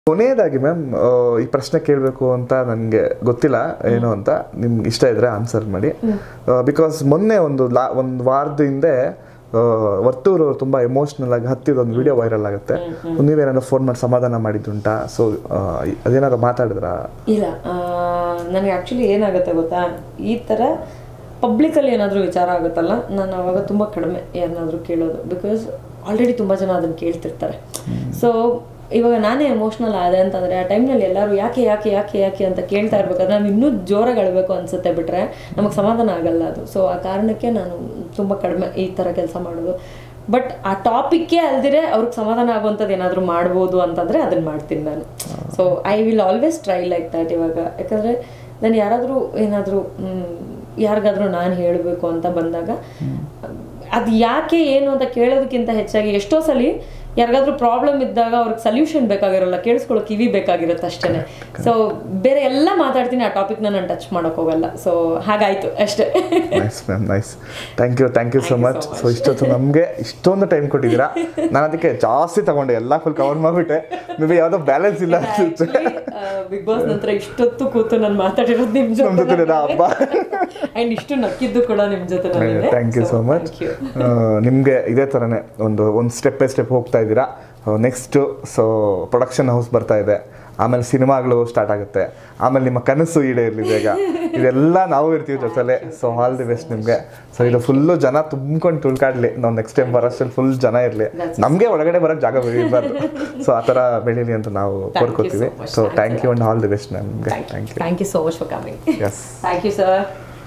ಕೊನೆಯದಾಗಿ ಮ್ಯಾಮ್ ಈ ಪ್ರಶ್ನೆ ಕೇಳಬೇಕು ಅಂತ ನನಗೆ ಗೊತ್ತಿಲ್ಲ ಏನು ಅಂತ ನಿಮ್ಗೆ ಇಷ್ಟ ಇದ್ರೆ ಆನ್ಸರ್ ಮಾಡಿ ಬಿಕಾಸ್ ಮೊನ್ನೆ ಒಂದು ವಾರದ ಹಿಂದೆ ವರ್ತೂರು ತುಂಬ ಎಮೋಷ್ನಲ್ ಆಗಿ ಹತ್ತಿದೊಂದು ವಿಡಿಯೋ ವೈರಲ್ ಆಗುತ್ತೆ ನೀವೇನಾದ್ರು ಫೋನ್ ಮಾಡಿ ಸಮಾಧಾನ ಮಾಡಿದ್ದುಂಟಾ ಸೊ ಅದೇನಾದ್ರು ಮಾತಾಡಿದ್ರಾ? ಇಲ್ಲ, ನನಗೆ ಆ್ಯಕ್ಚುಲಿ ಏನಾಗುತ್ತೆ ಗೊತ್ತಾ, ಈ ಥರ ಪಬ್ಲಿಕಲ್ಲಿ ಏನಾದರೂ ವಿಚಾರ ಆಗುತ್ತಲ್ಲ, ನಾನು ಅವಾಗ ತುಂಬ ಕಡಿಮೆ ಏನಾದರೂ ಕೇಳೋದು. ಬಿಕಾಸ್ ಆಲ್ರೆಡಿ ತುಂಬ ಜನ ಅದನ್ನು ಕೇಳ್ತಿರ್ತಾರೆ. ಸೊ ಇವಾಗ ನಾನೇ ಎಮೋಷ್ನಲ್ ಆದೆ ಅಂತಂದರೆ ಆ ಟೈಮ್ನಲ್ಲಿ ಎಲ್ಲರೂ ಯಾಕೆ ಯಾಕೆ ಯಾಕೆ ಯಾಕೆ ಅಂತ ಕೇಳ್ತಾ ಇರ್ಬೇಕಾದ್ರೆ ನಾನು ಇನ್ನೂ ಜೋರಾಗಿ ಅಳಬೇಕು ಅನಿಸುತ್ತೆ, ಬಿಟ್ಟರೆ ನಮಗೆ ಸಮಾಧಾನ ಆಗಲ್ಲ ಅದು. ಸೊ ಆ ಕಾರಣಕ್ಕೆ ನಾನು ತುಂಬ ಕಡಿಮೆ ಈ ಥರ ಕೆಲಸ ಮಾಡೋದು. ಬಟ್ ಆ ಟಾಪಿಕ್ಕೇ ಅಲ್ದಿರೆ ಅವ್ರಿಗೆ ಸಮಾಧಾನ ಆಗುವಂಥದ್ದು ಏನಾದರೂ ಮಾಡ್ಬೋದು ಅಂತಂದರೆ ಅದನ್ನು ಮಾಡ್ತೀನಿ ನಾನು. So I will always try like that. ಇವಾಗ ಯಾಕಂದರೆ ನಾನು ಯಾರಾದರೂ ಏನಾದರೂ ಯಾರಿಗಾದರೂ ನಾನು ಹೇಳಬೇಕು ಅಂತ ಬಂದಾಗ ಅದು ಯಾಕೆ ಏನು ಅಂತ ಕೇಳೋದಕ್ಕಿಂತ ಹೆಚ್ಚಾಗಿ ಎಷ್ಟೋ ಸಲ ಯಾರಿಗಾದ್ರೂ ಪ್ರಾಬ್ಲಮ್ ಇದ್ದಾಗ ಅವ್ರಿಗೆ ಸೊಲ್ಯೂಷನ್ ಬೇಕಾಗಿರಲ್ಲ, ಕೇಳಿಸ್ಕೊಳ್ಳೋ ಕಿವಿ ಬೇಕಾಗಿರುತ್ತೆ ಅಷ್ಟೇ. ಸೊ ಬೇರೆ ಎಲ್ಲ ಮಾತಾಡ್ತೀನಿ, ಆ ಟಾಪಿಕ್ನ ನಾನು ಟಚ್ ಮಾಡೋಕೆ ಹೋಗಲ್ಲ. ಸೊ ಹಾಗಾಯಿತು ಅಷ್ಟೇ. Nice ma'am, nice. Thank you so much. So ಇಷ್ಟೊತ್ತು ನಮಗೆ ಇಷ್ಟೊಂದು ಟೈಮ್ ಕೊಟ್ಟಿದ್ದೀರಾ. ನಾನು ಅದಕ್ಕೆ ಜಾಸ್ತಿ ತಗೊಂಡೆ, ಎಲ್ಲ ಫುಲ್ ಕವರ್ ಮಾಡಿಬಿಟ್ಟೆ. ಮೇ ಬಿ ಯಾವುದೋ ಬ್ಯಾಲೆನ್ಸ್ ಇಲ್ಲ ಅನ್ಸುತ್ತೆ. ಬಿಗ್ ಬಾಸ್ ನಂತರ ಇಷ್ಟೊತ್ತು ಕೂತು ನಾನು ಮಾತಾಡಿರೋದು ನಿಮ್ಮ ಜೊತೆ ಹಬ್ಬ ಆ್ಯಂಡ್ ಇಷ್ಟು ನಕ್ಕಿದ್ದು ಕೂಡ ನಿಮ್ಮ ಜೊತೆ. Thank you so much. ನಿಮಗೆ ಇದೇ ಥರನೇ ಒಂದು ಸ್ಟೆಪ್ ಬೈ ಸ್ಟೆಪ್ ಹೋಗ್ತಾ ಇದ್ದೀರಾ. ನೆಕ್ಸ್ಟು ಸೊ ಪ್ರೊಡಕ್ಷನ್ ಹೌಸ್ ಬರ್ತಾ ಇದೆ, ಆಮೇಲೆ ಸಿನಿಮಾಗಳು ಸ್ಟಾರ್ಟ್ ಆಗುತ್ತೆ, ಆಮೇಲೆ ನಿಮ್ಮ ಕನಸು ಈಡೇರಲಿ ಬೇಗ. ಇದೆಲ್ಲ ನಾವು ಇರ್ತೀವಿ ಜೊತೆಲೆ. ಸೊ ಆಲ್ ದಿ ಬೆಸ್ಟ್ ನಿಮಗೆ. ಸೊ ಇದು ಫುಲ್ಲು ಜನ ತುಂಬ್ಕೊಂಡು ತುಳ್ಕಾಡ್ಲಿ. ನಾವು ನೆಕ್ಸ್ಟ್ ಟೈಮ್ ಬರೋಷ್ಟಲ್ಲಿ ಫುಲ್ ಜನ ಇರಲಿ, ನಮಗೆ ಒಳಗಡೆ ಬರೋಕ್ಕೆ ಜಾಗ ಬೆಳೀಬಾರ್ದು. ಸೊ ಆ ಥರ ಬೆಳೀಲಿ ಅಂತ ನಾವು ಕೋರ್ಕೋತೀವಿ. So thank you and all the best ma'am. Thank you so much for coming. Yes, thank you sir.